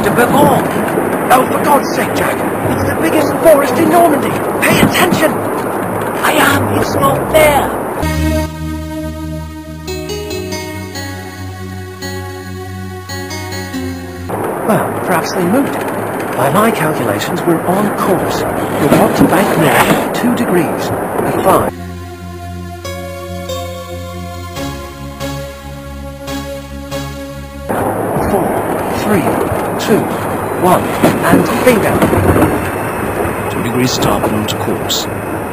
moved it before. Oh, for God's sake, Jack. It's the biggest forest in Normandy. Pay attention. I am. It's not there. Well, perhaps they moved it. By my calculations, we're on course. We're about to bank north 2 degrees at 5. 4, 3, 2, 1, and bingo. 2 degrees starboard onto course.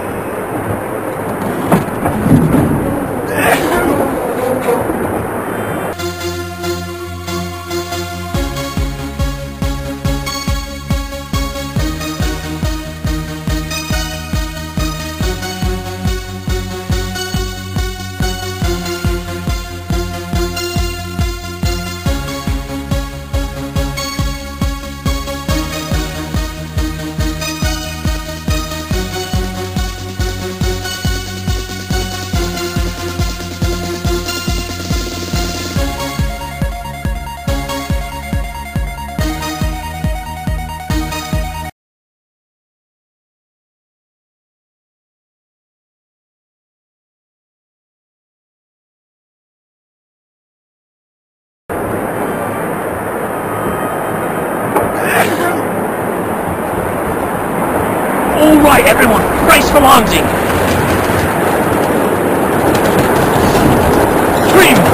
All right, everyone, brace for landing. Scream!